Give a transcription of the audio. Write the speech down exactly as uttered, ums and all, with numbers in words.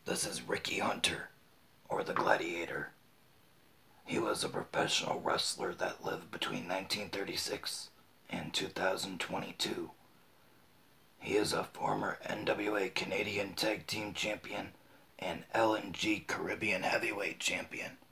This is Ricky Hunter, or the Gladiator. He was a professional wrestler that lived between nineteen thirty-six and two thousand twenty-two. He is a former N W A Canadian Tag Team Champion and L N G Caribbean Heavyweight Champion.